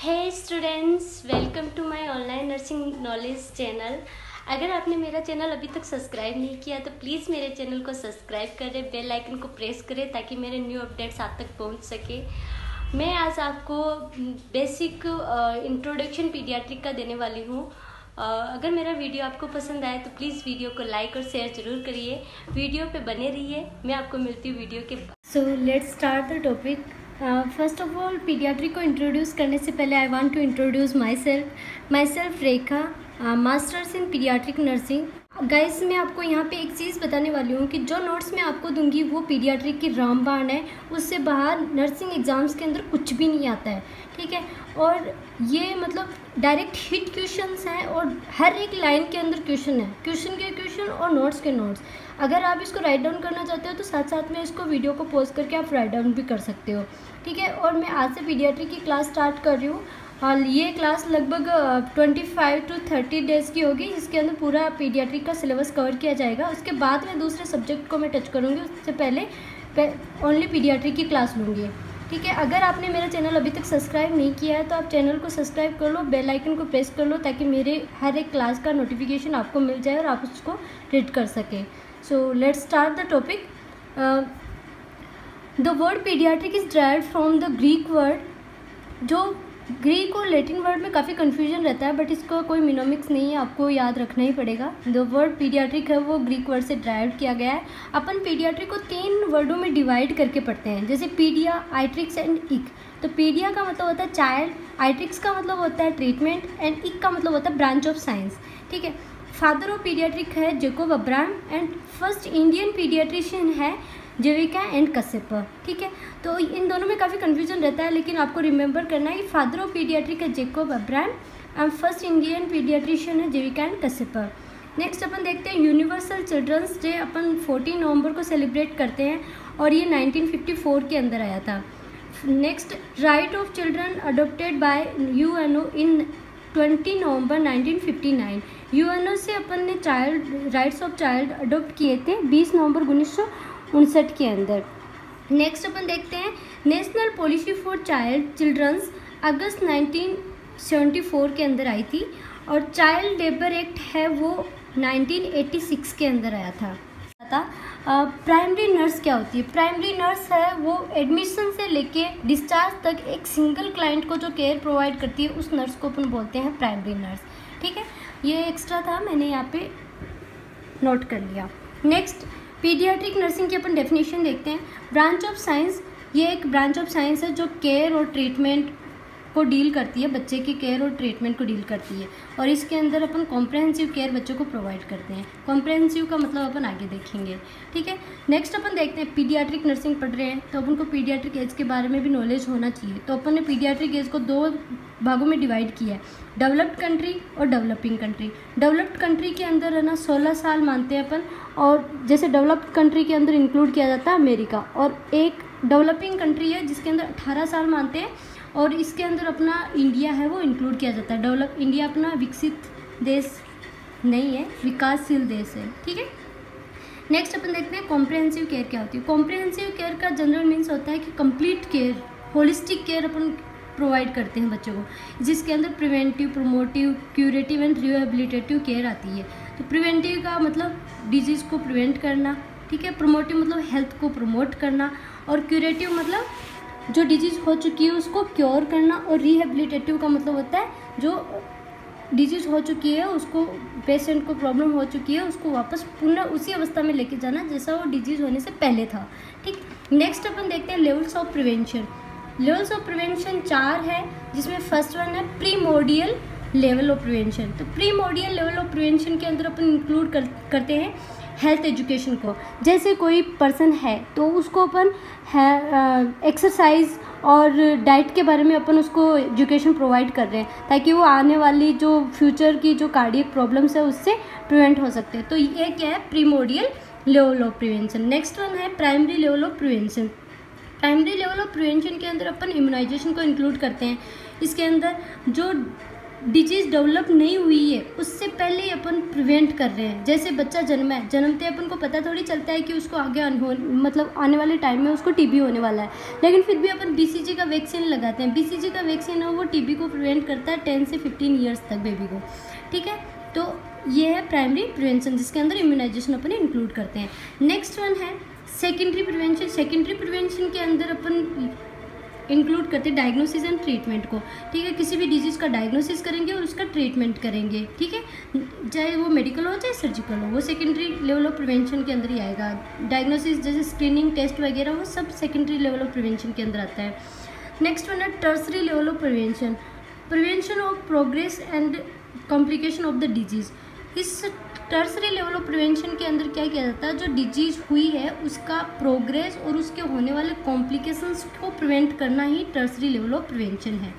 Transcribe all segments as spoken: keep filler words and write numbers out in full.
Hey students, welcome to my online nursing knowledge channel. अगर आपने मेरा चैनल अभी तक सब्सक्राइब नहीं किया तो प्लीज़ मेरे चैनल को सब्सक्राइब करें, बेल आइकन को प्रेस करें ताकि मेरे न्यू अपडेट्स आप तक पहुंच सके। मैं आज आपको बेसिक इंट्रोडक्शन पीडियाट्रिक का देने वाली हूँ। अगर मेरा वीडियो आपको पसंद आए तो प्लीज़ वीडियो को लाइक और शेयर ज़रूर करिए। वीडियो पे बने रहिए। मैं आपको मिलती हूँ वीडियो के बाद। So let's start the topic. First of all, pediatric को इंट्रोड्यूस करने से पहले I want to introduce myself myself Rekha, masters in pediatric nursing. Guys, मैं आपको यहाँ पे एक चीज़ बताने वाली हूँ कि जो नोट्स मैं आपको दूंगी वो पीडियाट्रिक की रामबाण है। उससे बाहर नर्सिंग एग्ज़ाम्स के अंदर कुछ भी नहीं आता है, ठीक है। और ये मतलब डायरेक्ट हिट क्वेश्चंस हैं और हर एक लाइन के अंदर क्वेश्चन है, क्वेश्चन के क्वेश्चन और नोट्स के नोट्स। अगर आप इसको राइट डाउन करना चाहते हो तो साथ साथ में इसको वीडियो को पॉज करके आप राइट डाउन भी कर सकते हो, ठीक है। और मैं आज से पीडियाट्रिक की क्लास स्टार्ट कर रही हूँ। और ये क्लास लगभग पच्चीस टू तीस डेज़ की होगी, जिसके अंदर पूरा पीडियाट्रिक का सिलेबस कवर किया जाएगा। उसके बाद में दूसरे सब्जेक्ट को मैं टच करूँगी, उससे पहले ओनली पीडियाट्रिक की क्लास लूँगी, ठीक है। अगर आपने मेरा चैनल अभी तक सब्सक्राइब नहीं किया है तो आप चैनल को सब्सक्राइब कर लो, बेल आइकन को प्रेस कर लो ताकि मेरे हर एक क्लास का नोटिफिकेशन आपको मिल जाए और आप उसको रीड कर सकें। So let's start the topic. The word pediatric is derived from the Greek word. जो ग्रीक और लैटिन वर्ड में काफ़ी कन्फ्यूजन रहता है, बट इसका कोई मिनोमिक्स नहीं है, आपको याद रखना ही पड़ेगा। द वर्ड पीडियाट्रिक है वो ग्रीक वर्ड से ड्राइव किया गया है। अपन पीडियाट्रिक को तीन वर्डों में डिवाइड करके पढ़ते हैं, जैसे पीडिया, आइट्रिक्स एंड इक। तो पीडिया का मतलब होता है चाइल्ड, आइट्रिक्स का मतलब होता है ट्रीटमेंट एंड इक का मतलब होता है ब्रांच ऑफ साइंस, ठीक है। फादर ऑफ पीडियाट्रिक है Jacob Abraham and first Indian pediatrician है जेविका एंड कसेपर, ठीक है। तो इन दोनों में काफ़ी कन्फ्यूजन रहता है, लेकिन आपको रिमेंबर करना है कि फादर ऑफ पीडियाट्रिक है Jacob Abraham and first Indian pediatrician है जेविका एंड कसेपर। नेक्स्ट अपन देखते हैं यूनिवर्सल चिल्ड्रंस डे। अपन चौदह नवंबर को सेलिब्रेट करते हैं और ये नाइनटीन फिफ्टी फोर के अंदर आया था। Next, right of children adopted by U N O in twenty November nineteen fifty nine. U N O से अपन ने child rights of child adopt किए थे बीस नवंबर उन्नीस सौ उनसठ के अंदर। नेक्स्ट अपन देखते हैं national policy for child children's August nineteen seventy four के अंदर आई थी, और चाइल्ड लेबर एक्ट है वो नाइनटीन एटी सिक्स के अंदर आया था। प्राइमरी नर्स क्या होती है? प्राइमरी नर्स है वो एडमिशन से लेके डिस्चार्ज तक एक सिंगल क्लाइंट को जो केयर प्रोवाइड करती है उस नर्स को अपन बोलते हैं प्राइमरी नर्स, ठीक है। ये एक्स्ट्रा था, मैंने यहाँ पे नोट कर लिया। नेक्स्ट, पीडियाट्रिक नर्सिंग की अपन डेफिनेशन देखते हैं। ब्रांच ऑफ साइंस, ये एक ब्रांच ऑफ साइंस है जो केयर और ट्रीटमेंट को डील करती है, बच्चे की केयर और ट्रीटमेंट को डील करती है, और इसके अंदर अपन कॉम्प्रहेंसिव केयर बच्चों को प्रोवाइड करते हैं। कॉम्प्रहेंसिव का मतलब अपन आगे देखेंगे, ठीक है। नेक्स्ट अपन देखते हैं पीडियाट्रिक नर्सिंग पढ़ रहे हैं तो अपन को पीडियाट्रिक एज के बारे में भी नॉलेज होना चाहिए। तो अपन ने पीडियाट्रिक एज को दो भागों में डिवाइड किया है, डेवलप्ड कंट्री और डेवलपिंग कंट्री। डेवलप्ड कंट्री के अंदर है ना सोलह साल मानते हैं अपन, और जैसे डेवलप्ड कंट्री के अंदर इंक्लूड किया जाता है अमेरिका, और एक डेवलपिंग कंट्री है जिसके अंदर अठारह साल मानते हैं, और इसके अंदर अपना इंडिया है वो इंक्लूड किया जाता है। डेवलप इंडिया अपना विकसित देश नहीं है, विकासशील देश है, ठीक है। नेक्स्ट अपन देखते हैं कॉम्प्रहेंसिव केयर क्या होती है। कॉम्प्रहेंसिव केयर का जनरल मीन्स होता है कि कंप्लीट केयर, होलिस्टिक केयर अपन प्रोवाइड करते हैं बच्चों को, जिसके अंदर preventive, promotive, curative and rehabilitative care आती है। तो प्रिवेंटिव का मतलब डिजीज़ को प्रिवेंट करना, ठीक है। प्रोमोटिव मतलब हेल्थ को प्रमोट करना, और क्यूरेटिव मतलब जो डिजीज़ हो चुकी है उसको क्योर करना, और रिहेबिलिटेटिव का मतलब होता है जो डिजीज़ हो चुकी है उसको, पेशेंट को प्रॉब्लम हो चुकी है उसको वापस पुनः उसी अवस्था में लेके जाना जैसा वो डिजीज़ होने से पहले था, ठीक। नेक्स्ट अपन देखते हैं levels of prevention. Levels of prevention चार है, जिसमें फर्स्ट वन है प्रीमोडियल लेवल ऑफ प्रिवेंशन। तो प्रीमोडियल लेवल ऑफ प्रिवेंशन के अंदर अपन इंक्लूड कर, करते हैं हेल्थ एजुकेशन को। जैसे कोई पर्सन है तो उसको अपन एक्सरसाइज और डाइट के बारे में अपन उसको एजुकेशन प्रोवाइड कर रहे हैं ताकि वो आने वाली जो फ्यूचर की जो कार्डियक प्रॉब्लम्स है उससे प्रिवेंट हो सकते हैं। तो ये क्या है? Primordial level of prevention. Next one है primary level of prevention. Primary level of prevention के अंदर अपन इम्यूनाइजेशन को इंक्लूड करते हैं। इसके अंदर जो डिजीज़ डेवलप नहीं हुई है उससे पहले ही अपन प्रिवेंट कर रहे हैं। जैसे बच्चा जन्मा है, जन्मते अपन को पता थोड़ी चलता है कि उसको आगे मतलब आने वाले टाइम में उसको टीबी होने वाला है, लेकिन फिर भी अपन बीसीजी का वैक्सीन लगाते हैं। बीसीजी का वैक्सीन है वो टीबी को प्रिवेंट करता है टेन से फिफ्टीन ईयर्स तक बेबी को, ठीक है। तो ये है प्राइमरी प्रिवेंशन जिसके अंदर इम्यूनाइजेशन अपन इंक्लूड करते हैं। नेक्स्ट वन है सेकेंडरी प्रिवेंशन। सेकेंडरी प्रिवेंशन के अंदर अपन इंक्लूड करते हैं डायग्नोसिस एंड ट्रीटमेंट को, ठीक है। किसी भी डिजीज़ का डायग्नोसिस करेंगे और उसका ट्रीटमेंट करेंगे, ठीक है, चाहे वो मेडिकल हो चाहे सर्जिकल हो, वो सेकेंडरी लेवल ऑफ प्रिवेंशन के अंदर ही आएगा। डायग्नोसिस जैसे स्क्रीनिंग टेस्ट वगैरह वो सब सेकेंडरी लेवल ऑफ प्रिवेंशन के अंदर आता है। नेक्स्ट वन है tertiary level of prevention, prevention of progress and complication of the disease. इस टर्सरी लेवल ऑफ प्रिवेंशन के अंदर क्या किया जाता है, जो डिजीज़ हुई है उसका प्रोग्रेस और उसके होने वाले कॉम्प्लिकेशंस को प्रिवेंट करना ही टर्सरी लेवल ऑफ प्रिवेंशन है।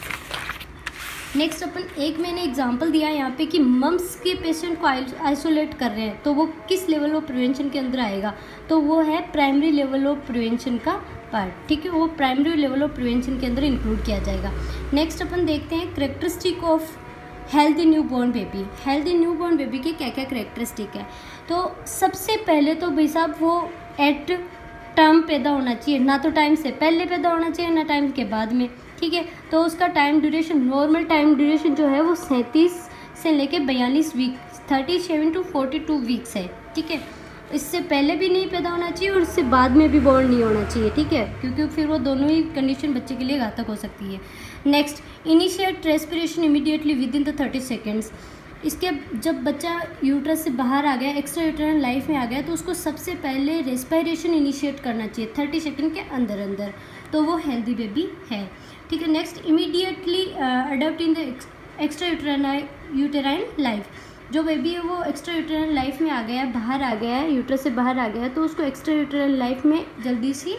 नेक्स्ट अपन एक मैंने एग्जांपल दिया है यहाँ पे कि मम्स के पेशेंट को आइसोलेट कर रहे हैं, तो वो किस लेवल ऑफ प्रिवेंशन के अंदर आएगा, तो वो है प्राइमरी लेवल ऑफ प्रिवेंशन का पार्ट, ठीक है, वो प्राइमरी लेवल ऑफ प्रिवेंशन के अंदर इंक्लूड किया जाएगा। नेक्स्ट अपन देखते हैं characteristic of healthy newborn baby. Healthy newborn baby के क्या क्या करेक्टरिस्टिक है, तो सबसे पहले तो भाई साहब वो एट टर्म पैदा होना चाहिए, ना तो टाइम से पहले पैदा होना चाहिए ना टाइम के बाद में, ठीक है। तो उसका time duration, normal time duration जो है वो सैंतीस से लेके बयालीस week thirty seven to forty two weeks है, ठीक है। इससे पहले भी नहीं पैदा होना चाहिए और इससे बाद में भी बॉर्न नहीं होना चाहिए, ठीक है, क्योंकि फिर वो दोनों ही कंडीशन बच्चे के लिए घातक हो सकती है। Next, initiate respiration immediately within the thirty seconds. इसके जब बच्चा यूट्रस से बाहर आ गया, एक्स्ट्रा यूट्राइन लाइफ में आ गया, तो उसको सबसे पहले रेस्पिरेशन इनिशिएट करना चाहिए थर्टी सेकेंड के अंदर अंदर, तो वो हेल्दी बेबी है, ठीक है। Next, immediately adopt in the extra uterine uterine life. जो बेबी है वो एक्स्ट्रा यूटेराइन लाइफ में आ गया है, बाहर आ गया है, यूट्रस से बाहर आ गया है, तो उसको एक्स्ट्रा यूटेराइन लाइफ में जल्दी से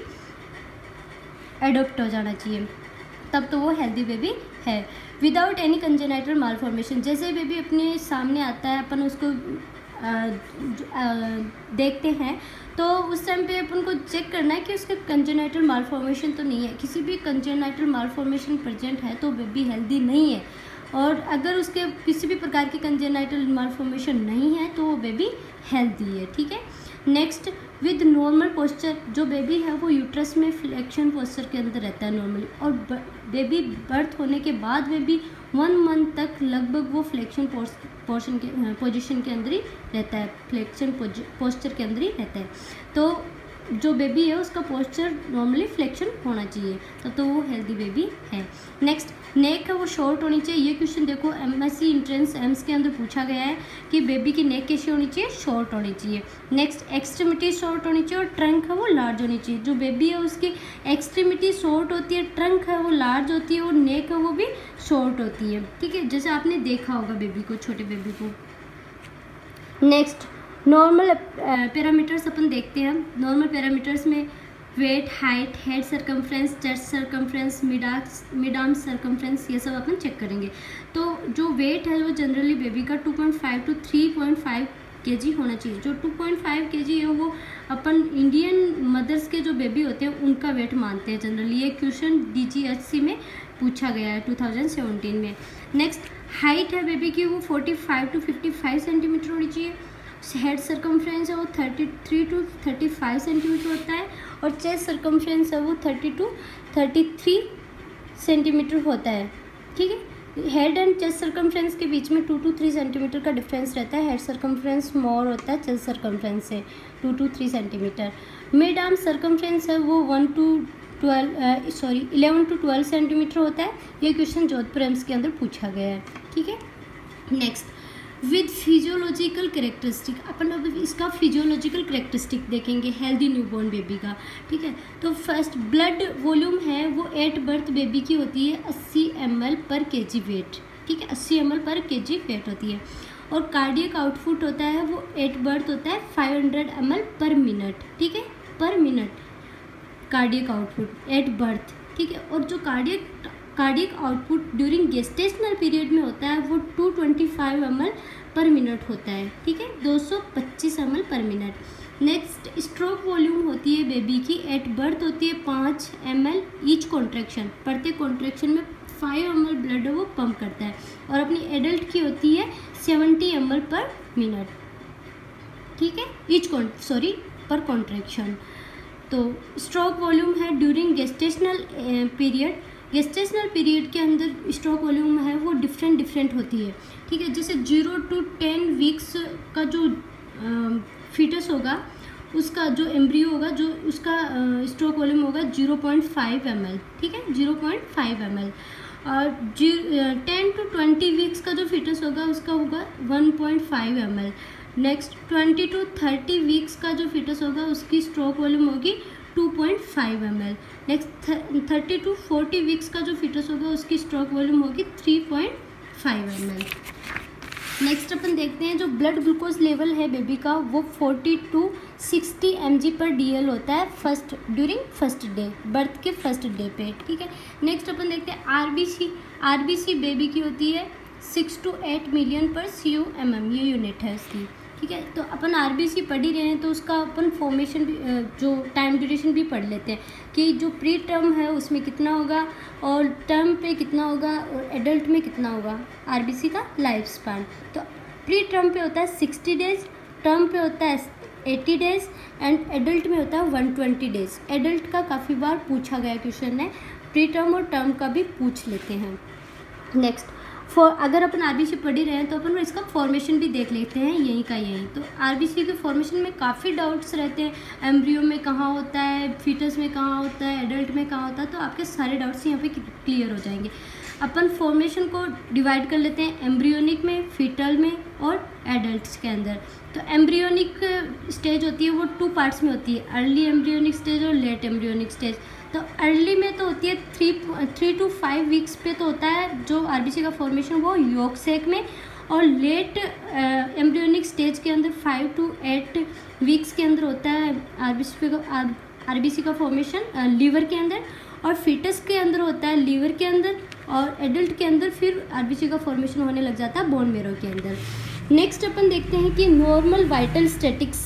एडॉप्ट हो जाना चाहिए, तब तो वो हेल्दी बेबी है। विदाउट एनी कंजेनाइटल मालफॉर्मेशन, जैसे बेबी अपने सामने आता है अपन उसको आ, आ, देखते हैं तो उस टाइम पे अपन को चेक करना है कि उसका कंजेनाइटल मालफॉर्मेशन तो नहीं है। किसी भी कंजेनाइटल मालफॉर्मेशन प्रेजेंट है तो बेबी हेल्दी नहीं है, और अगर उसके किसी भी प्रकार की कंजेनाइटल मालफॉर्मेशन नहीं है तो वो बेबी हेल्दी है, ठीक है। नेक्स्ट, विद नॉर्मल पोस्चर, जो बेबी है वो यूट्रस में फ्लेक्शन पोस्चर के अंदर रहता है नॉर्मली, और बेबी बर्थ होने के बाद बेबी वन मंथ तक लगभग वो फ्लेक्शन पोर्शन के पोजीशन के अंदर ही रहता है, फ्लेक्शन पोस्चर के अंदर ही रहता है। तो जो बेबी है उसका पोस्चर नॉर्मली फ्लेक्शन होना चाहिए, तब तो वो हेल्दी बेबी है। नेक्स्ट, नेक है वो शॉर्ट होनी चाहिए। ये क्वेश्चन देखो एमएससी एंट्रेंस एम्स के अंदर पूछा गया है कि बेबी की नेक कैसी होनी चाहिए, शॉर्ट होनी चाहिए। नेक्स्ट, एक्सट्रीमिटी शॉर्ट होनी चाहिए और ट्रंक है वो लार्ज होनी चाहिए। जो बेबी है उसकी एक्सट्रीमिटी शॉर्ट होती है, ट्रंक है वो लार्ज होती है और नेक है वो भी शॉर्ट होती है, ठीक है, जैसे आपने देखा होगा बेबी को, छोटे बेबी को। नेक्स्ट, नॉर्मल पैरामीटर्स अपन देखते हैं। नॉर्मल पैरामीटर्स में weight, height, head circumference, chest circumference, मिडाक्स मिड आर्म सर्कम्फ्रेंस, ये सब अपन चेक करेंगे। तो जो वेट है वो जनरली बेबी का two point five to three point five KG होना चाहिए। जो टू पॉइंट फाइव केजी है वो अपन इंडियन मदर्स के जो बेबी होते हैं उनका वेट मानते हैं जनरली। ये क्वेश्चन डीजीएचसी में पूछा गया है टू थाउजेंड सेवेंटीन में। नेक्स्ट, हाइट है बेबी की वो forty five to fifty five centimeter होनी चाहिए। हेड सर्कम्फ्रेंस है वो thirty three to thirty five centimeter होता है, और चेस्ट सर्कम्फ्रेंस है वो thirty to thirty three centimeter होता है, ठीक है। हेड एंड चेस्ट सर्कम्फ्रेंस के बीच में टू टू थ्री सेंटीमीटर का डिफरेंस रहता है। हेड सर्कम्फ्रेंस मोर होता है चेस्ट सर्कम्फ्रेंस से two to three centimeter. Mid arm circumference है वो one to twelve sorry eleven to twelve centimeter होता है। ये क्वेश्चन जोधपुर एम्स के अंदर पूछा गया है, ठीक है। नेक्स्ट, विद फिजियोलॉजिकल करेक्टरिस्टिक, अपन अब इसका फिजियोलॉजिकल करेक्टरिस्टिक देखेंगे हेल्दी न्यूबॉर्न बेबी का, ठीक है। तो फर्स्ट, ब्लड वॉल्यूम है वो एट बर्थ बेबी की होती है अस्सी एम एल पर के जी वेट, ठीक है, अस्सी एम एल पर के जी वेट होती है। और कार्डियक आउटपुट होता है वो एट बर्थ होता है five hundred M L per minute, ठीक है, per minute cardiac output at birth, ठीक है। और जो cardiac cardiac output during gestational period में होता है वो two twenty five M L per minute होता है, ठीक है, दो सौ पच्चीस M L per minute. Next, stroke volume होती है बेबी की एट बर्थ होती है पाँच एम एल ईच कॉन्ट्रैक्शन, प्रत्येक कॉन्ट्रैक्शन में फाइव एम एल ब्लड वो पंप करता है, और अपनी एडल्ट की होती है seventy M L per minute, ठीक है, ईच सॉरी पर कॉन्ट्रैक्शन। तो स्ट्रोक वॉल्यूम है during gestational period, gestational period के अंदर स्ट्रोक वॉल्यूम है वो डिफरेंट डिफरेंट होती है, ठीक है। जैसे जीरो टू टेन वीक्स का जो फीटस होगा उसका जो एम्ब्रियो होगा जो उसका स्ट्रोक वॉल्यूम होगा zero point five M L, ठीक है, zero point five M L. और जी टेन टू ट्वेंटी वीक्स का जो फीटस होगा उसका होगा one point five M L. Next twenty to thirty weeks का जो फीटस होगा उसकी स्ट्रोक वॉल्यूम होगी two point five M L. Next thirty to forty weeks का जो फीटस होगा उसकी स्ट्रोक वॉल्यूम होगी three point five M L. Next अपन देखते हैं जो ब्लड ग्लूकोज लेवल है बेबी का वो forty to sixty M G per D L होता है first during first day, birth के फर्स्ट डे पे, ठीक है। नेक्स्ट अपन देखते हैं R B C, R B C baby की होती है six to eight million per C U M M, ये यूनिट है उसकी, ठीक है। तो अपन आर बी सी पढ़ ही रहे हैं तो उसका अपन फॉर्मेशन भी जो टाइम ड्यूरेशन भी पढ़ लेते हैं कि जो प्री टर्म है उसमें कितना होगा और टर्म पे कितना होगा और एडल्ट में कितना होगा आर बी सी का लाइफ स्पैन। तो प्री टर्म पे होता है सिक्सटी डेज, टर्म पे होता है एटी डेज एंड एडल्ट में होता है वन ट्वेंटी डेज। एडल्ट का काफ़ी बार पूछा गया क्वेश्चन है, प्री टर्म और टर्म का भी पूछ लेते हैं। नेक्स्ट फॉर अगर अपन आरबीसी पढ़ ही रहे हैं तो अपन इसका फॉर्मेशन भी देख लेते हैं यहीं का यहीं। तो आरबीसी के फॉर्मेशन में काफ़ी डाउट्स रहते हैं, एम्ब्रियो में कहाँ होता है, फीटस में कहाँ होता है, एडल्ट में कहाँ होता है, तो आपके सारे डाउट्स यहाँ पे क्लियर हो जाएंगे। अपन फॉर्मेशन को डिवाइड कर लेते हैं एम्ब्रियोनिक में, फीटल में और एडल्ट्स के अंदर। तो एम्ब्रियोनिक स्टेज होती है वो टू पार्ट्स में होती है, अर्ली एम्ब्रियोनिक स्टेज और लेट एम्ब्रियोनिक स्टेज। तो अर्ली में तो होती है three three to five weeks पे तो होता है जो आरबीसी का फॉर्मेशन वो यॉर्क सैक में, और लेट एम्ब्रियोनिक स्टेज के अंदर फाइव टू एट वीक्स के अंदर होता है आरबीसी का आरबीसी का फॉर्मेशन लीवर के अंदर, और फीटस के अंदर होता है लीवर के अंदर, और एडल्ट के अंदर फिर आरबीसी का फॉर्मेशन होने लग जाता है बोन मेरो के अंदर। नेक्स्ट अपन देखते हैं कि नॉर्मल वाइटल स्टैटिक्स,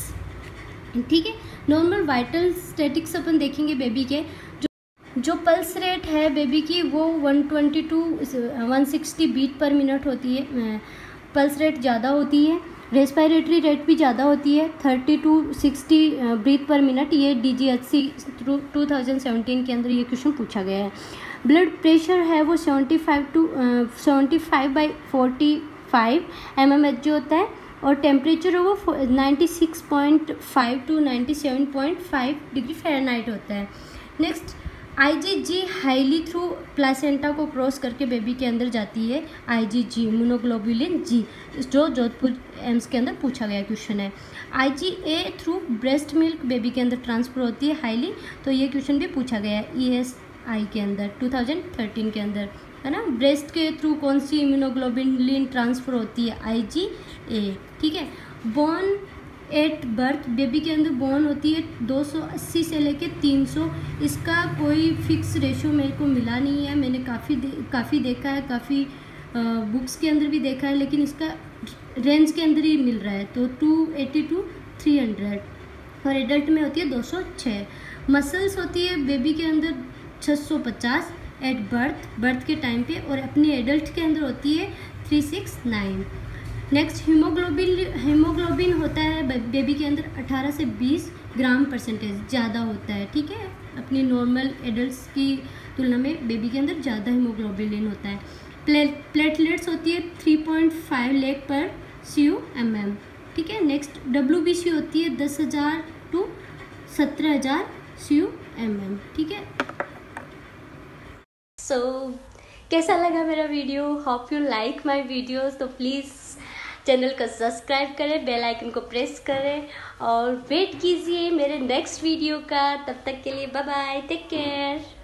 ठीक है। नॉर्मल वाइटल स्टैटिक्स अपन देखेंगे बेबी के, जो जो पल्स रेट है बेबी की वो one twenty to one sixty beat per minute होती है, पल्स रेट ज़्यादा होती है। रेस्पिरेटरी रेट भी ज़्यादा होती है, thirty to sixty breath per minute, ये D G H C two thousand seventeen के अंदर ये क्वेश्चन पूछा गया है। ब्लड प्रेशर है वो seventy five to seventy five by forty five M M H जो होता है, और टेम्परेचर है वो ninety six point five to ninety seven point five degree Fahrenheit होता है। Next IgG highly through placenta को क्रॉस करके बेबी के अंदर जाती है, आईजीजी इम्यूनोग्लोबुलिन जी, जो जोधपुर एम्स के अंदर पूछा गया क्वेश्चन है। IgA through breast milk baby के अंदर ट्रांसफर होती है हाईली, तो ये क्वेश्चन भी पूछा गया है ईएसआई के अंदर टू थाउजेंड थर्टीन के अंदर, है ना। ब्रेस्ट के थ्रू कौन सी इम्यूनोग्लोबुलिन ट्रांसफर होती है, आईजीए, ठीक है। बोन एट बर्थ बेबी के अंदर बोन होती है दो सौ अस्सी से लेके तीन सौ, इसका कोई फिक्स रेशो मेरे को मिला नहीं है, मैंने काफ़ी दे, काफ़ी देखा है, काफ़ी बुक्स के अंदर भी देखा है, लेकिन इसका रेंज के अंदर ही मिल रहा है। तो two eighty to three hundred, और एडल्ट में होती है दो सौ छः। मसल्स होती है बेबी के अंदर छः सौ पचास एट बर्थ, बर्थ के टाइम पे, और अपनी एडल्ट के अंदर होती है three six nine. Next haemoglobin, haemoglobin होता है बेबी के अंदर अठारह से बीस ग्राम परसेंटेज ज़्यादा होता है, ठीक है। अपनी नॉर्मल एडल्ट्स की तुलना में बेबी के अंदर ज़्यादा हीमोग्लोबिन होता है। प्ले प्लेटलेट्स होती है थ्री पॉइंट फाइव लेख पर सी यू एम एम, ठीक है। नेक्स्ट डब्ल्यू बी सी होती है दस हज़ार टू सत्रह हज़ार सी यू एम एम, ठीक है। सो so, कैसा लगा मेरा video? Hope you like my videos. तो प्लीज़ चैनल को सब्सक्राइब करें, बेल आइकन को प्रेस करें और वेट कीजिए मेरे नेक्स्ट वीडियो का। तब तक के लिए बाय बाय, टेक केयर।